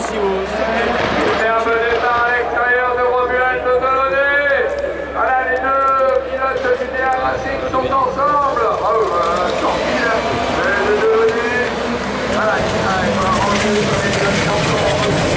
ici au C'est un peu départ à l'extérieur de Romuald de Delaunay. Voilà, les deux pilotes du DA Racing sont ensemble. Sorti de Delaunay. Voilà, il va rentrer sur les deux champions.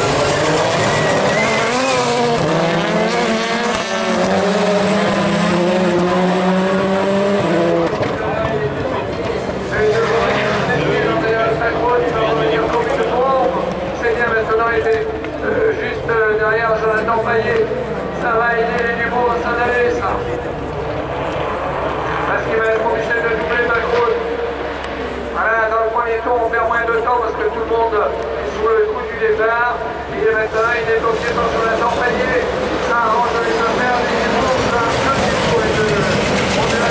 Juste derrière Jonathan Payet, ça va aider les Dubois à s'en aller, ça. Parce qu'il va être obligé de doubler Macron. Voilà, dans le premier tour, on perd moins de temps parce que tout le monde est sous le coup du départ. Et maintenant, il est bloqué par Jonathan Payet. Ça arrange les affaires des Dubois, ça a un peu pour les deux. On est là,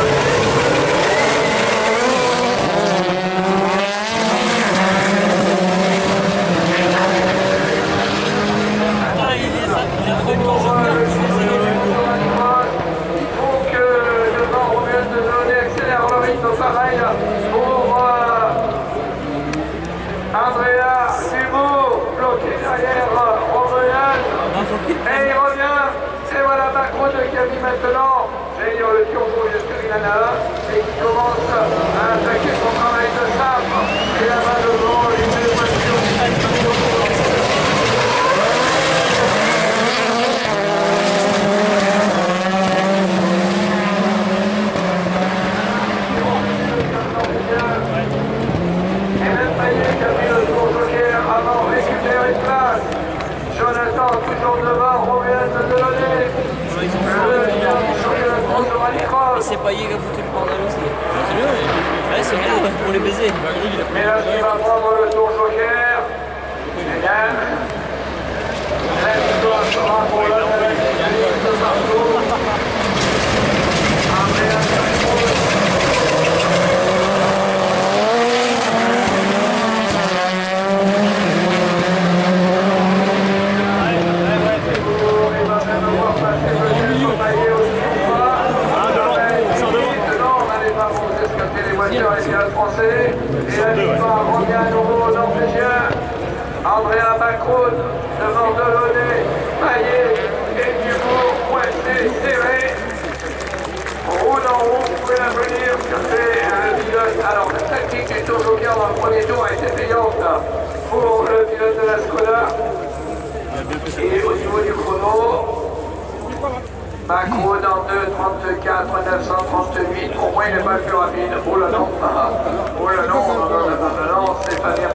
pareil pour Andrea Dubourg, bloqué derrière Romuald. Et il revient. Et voilà Macron qui a mis maintenant, j'allais dire le turbo, bien sûr il en a un, et qui commence à attaquer son travail de sabre. Et là-bas devant, les deux voitures qui Jonathan toujours devant, Romuald de Delaunay. Et c'est Payet qui a foutu le bordel aussi. C'est bien, ouais, c'est bien pour les baiser. Mais là, qui va prendre le tour joker. Et là, la victoire sera pour le français, et la victoire revient à nouveau aux Norvégiens. Andrea Macron devant Delaunay, Payet et Dubourg, coincé, serré. Roule en roue, vous pouvez la venir, c'est le pilote. Alors la tactique du tour joker dans le premier tour a été payante pour le pilote de la Skoda. Et au niveau du chrono, Macron en 2:34 938, au moins il n'est pas le plus rapide. Oh là non, oh là non, c'est pas bien.